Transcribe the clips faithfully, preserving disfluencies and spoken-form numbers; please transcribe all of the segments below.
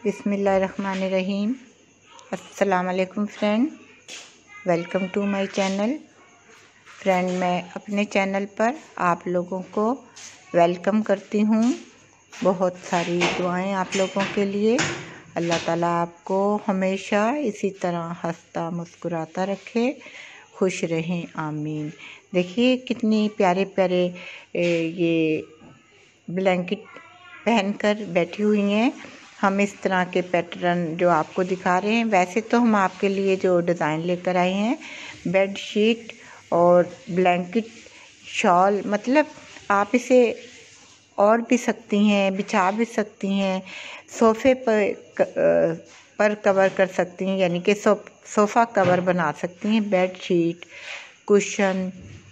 बिस्मिल्लाहिर्रहमानिर्रहीम। अस्सलाम वालेकुम friend, welcome to my channel. Friend, मैं अपने चैनल पर आप लोगों को वेलकम करती हूँ। बहुत सारी दुआएं आप लोगों के लिए। अल्लाह ताला आपको हमेशा इसी तरह हंसता मुस्कुराता रखे, खुश रहें, आमीन। देखिए कितनी प्यारे प्यारे ये ब्लैंकेट पहनकर बैठी हुई हैं। हम इस तरह के पैटर्न जो आपको दिखा रहे हैं, वैसे तो हम आपके लिए जो डिज़ाइन लेकर आए हैं बेड शीट और ब्लैंकेट शॉल, मतलब आप इसे और भी सकती हैं, बिछा भी सकती हैं, सोफ़े पर पर कवर कर सकती हैं, यानी कि सो, सोफ़ा कवर बना सकती हैं। बेड शीट, कुशन,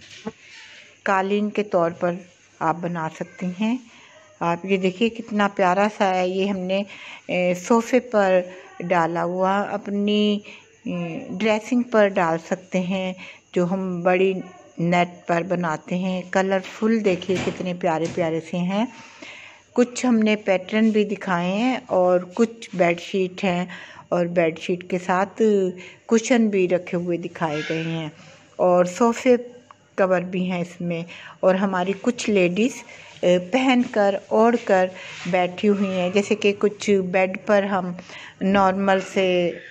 कालीन के तौर पर आप बना सकती हैं। आप ये देखिए कितना प्यारा सा है। ये हमने सोफ़े पर डाला हुआ, अपनी ड्रेसिंग पर डाल सकते हैं, जो हम बड़ी नेट पर बनाते हैं। कलरफुल देखिए कितने प्यारे प्यारे से हैं। कुछ हमने पैटर्न भी दिखाए हैं और कुछ बेडशीट हैं और बेडशीट के साथ कुशन भी रखे हुए दिखाए गए हैं और सोफ़े कवर भी हैं इसमें। और हमारी कुछ लेडीज़ पहनकर ओढ़ कर बैठी हुई हैं, जैसे कि कुछ बेड पर हम नॉर्मल से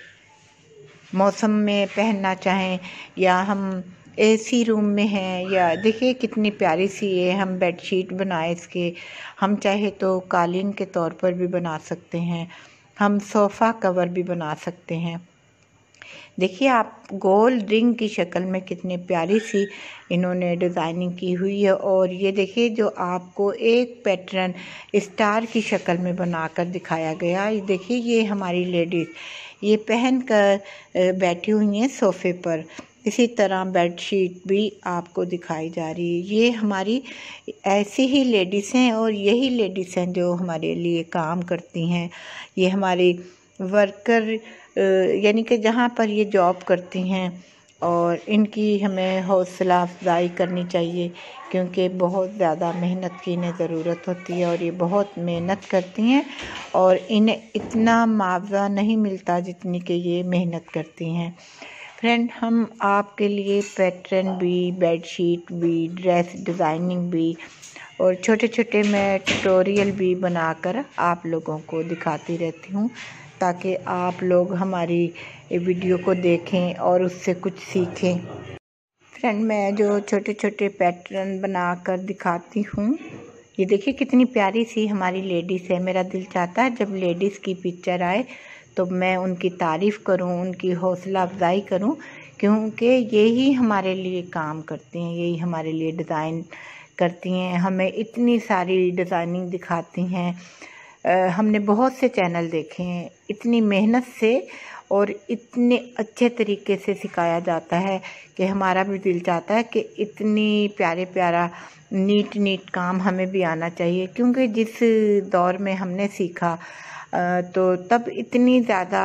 मौसम में पहनना चाहें, या हम एसी रूम में हैं, या देखिए कितनी प्यारी सी ये हम बेडशीट बनाए इसके। हम चाहे तो कालीन के तौर पर भी बना सकते हैं, हम सोफ़ा कवर भी बना सकते हैं। देखिए आप गोल रिंग की शक्ल में कितनी प्यारी सी इन्होंने डिज़ाइनिंग की हुई है। और ये देखिए जो आपको एक पैटर्न स्टार की शक्ल में बनाकर दिखाया गया। ये देखिए ये हमारी लेडीज़ ये पहन कर बैठी हुई हैं सोफ़े पर। इसी तरह बेडशीट भी आपको दिखाई जा रही है। ये हमारी ऐसी ही लेडीज़ हैं और यही लेडीज़ हैं जो हमारे लिए काम करती हैं। ये हमारी वर्कर यानी कि जहाँ पर ये जॉब करती हैं, और इनकी हमें हौसला अफजाई करनी चाहिए, क्योंकि बहुत ज़्यादा मेहनत की इन्हें ज़रूरत होती है और ये बहुत मेहनत करती हैं और इन्हें इतना मुआवजा नहीं मिलता जितनी कि ये मेहनत करती हैं। फ्रेंड, हम आपके लिए पैटर्न भी, बेडशीट भी, ड्रेस डिज़ाइनिंग भी और छोटे छोटे मैं ट्यूटोरियल भी बनाकर आप लोगों को दिखाती रहती हूँ, ताकि आप लोग हमारी वीडियो को देखें और उससे कुछ सीखें। फ्रेंड, मैं जो छोटे छोटे पैटर्न बनाकर दिखाती हूँ, ये देखिए कितनी प्यारी सी हमारी लेडीज़ है। मेरा दिल चाहता है जब लेडीज़ की पिक्चर आए तो मैं उनकी तारीफ़ करूं, उनकी हौसला अफजाई करूं, क्योंकि यही हमारे लिए काम करती हैं, यही हमारे लिए डिज़ाइन करती हैं, हमें इतनी सारी डिज़ाइनिंग दिखाती हैं। आ, हमने बहुत से चैनल देखे हैं, इतनी मेहनत से और इतने अच्छे तरीके से सिखाया जाता है कि हमारा भी दिल चाहता है कि इतनी प्यारे प्यारा नीट नीट काम हमें भी आना चाहिए। क्योंकि जिस दौर में हमने सीखा तो तब इतनी ज़्यादा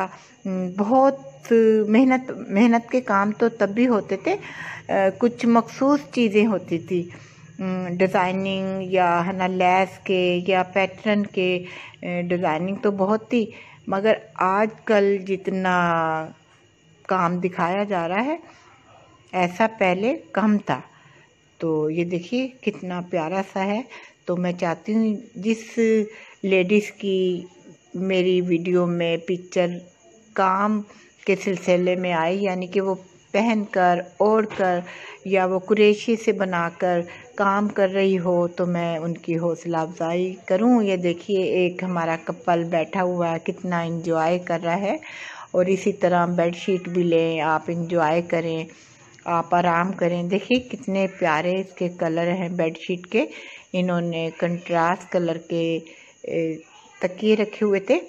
बहुत मेहनत मेहनत के काम तो तब भी होते थे, कुछ मखसूस चीज़ें होती थी, डिज़ाइनिंग या है ना लेस के या पैटर्न के डिज़ाइनिंग तो बहुत थी, मगर आजकल जितना काम दिखाया जा रहा है ऐसा पहले कम था। तो ये देखिए कितना प्यारा सा है। तो मैं चाहती हूँ जिस लेडीज़ की मेरी वीडियो में पिक्चर काम के सिलसिले में आई, यानी कि वो पहनकर ओढ़ कर या वो कुरेशी से बनाकर काम कर रही हो, तो मैं उनकी हौसला अफजाई करूं। ये देखिए एक हमारा कपल बैठा हुआ है, कितना एंजॉय कर रहा है। और इसी तरह बेडशीट भी लें, आप एंजॉय करें, आप आराम करें। देखिए कितने प्यारे इसके कलर हैं बेडशीट के। इन्होंने कंट्रास्ट कलर के तकिए रखे हुए थे।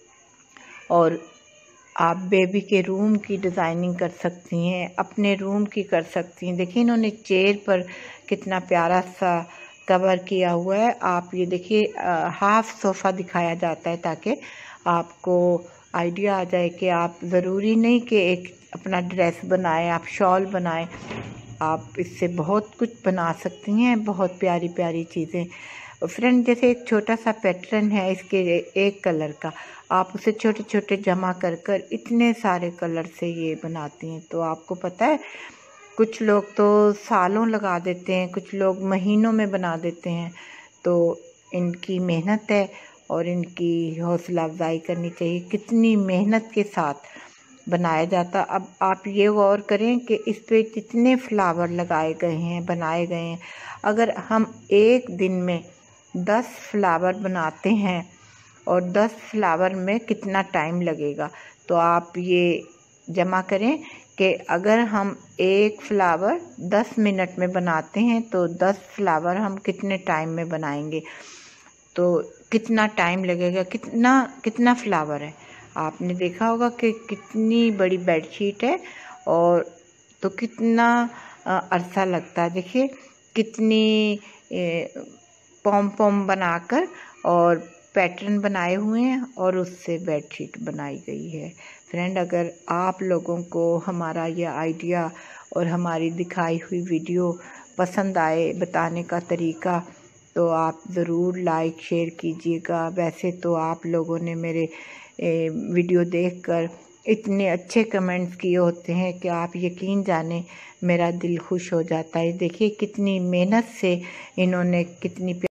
और आप बेबी के रूम की डिज़ाइनिंग कर सकती हैं, अपने रूम की कर सकती हैं। देखिए इन्होंने चेयर पर कितना प्यारा सा कवर किया हुआ है। आप ये देखिए हाफ सोफ़ा दिखाया जाता है ताकि आपको आइडिया आ जाए कि आप ज़रूरी नहीं कि एक अपना ड्रेस बनाएं, आप शॉल बनाएं, आप इससे बहुत कुछ बना सकती हैं, बहुत प्यारी प्यारी चीज़ें। फ्रेंड, जैसे एक छोटा सा पैटर्न है इसके एक कलर का, आप उसे छोटे छोटे जमा कर कर इतने सारे कलर से ये बनाती हैं। तो आपको पता है कुछ लोग तो सालों लगा देते हैं, कुछ लोग महीनों में बना देते हैं। तो इनकी मेहनत है और इनकी हौसला अफजाई करनी चाहिए, कितनी मेहनत के साथ बनाया जाता। अब आप ये गौर करें कि इस पे कितने फ्लावर लगाए गए हैं, बनाए गए हैं। अगर हम एक दिन में दस फ्लावर बनाते हैं और दस फ्लावर में कितना टाइम लगेगा, तो आप ये जमा करें कि अगर हम एक फ्लावर दस मिनट में बनाते हैं तो दस फ्लावर हम कितने टाइम में बनाएंगे, तो कितना टाइम लगेगा, कितना कितना फ्लावर है। आपने देखा होगा कि कितनी बड़ी बेडशीट है और तो कितना अरसा लगता है। देखिए कितनी पॉम पॉम बनाकर और पैटर्न बनाए हुए हैं और उससे बेडशीट बनाई गई है। फ्रेंड, अगर आप लोगों को हमारा यह आइडिया और हमारी दिखाई हुई वीडियो पसंद आए, बताने का तरीका, तो आप ज़रूर लाइक शेयर कीजिएगा। वैसे तो आप लोगों ने मेरे ए, वीडियो देखकर इतने अच्छे कमेंट्स किए होते हैं कि आप यकीन जाने मेरा दिल खुश हो जाता है। देखिए कितनी मेहनत से इन्होंने कितनी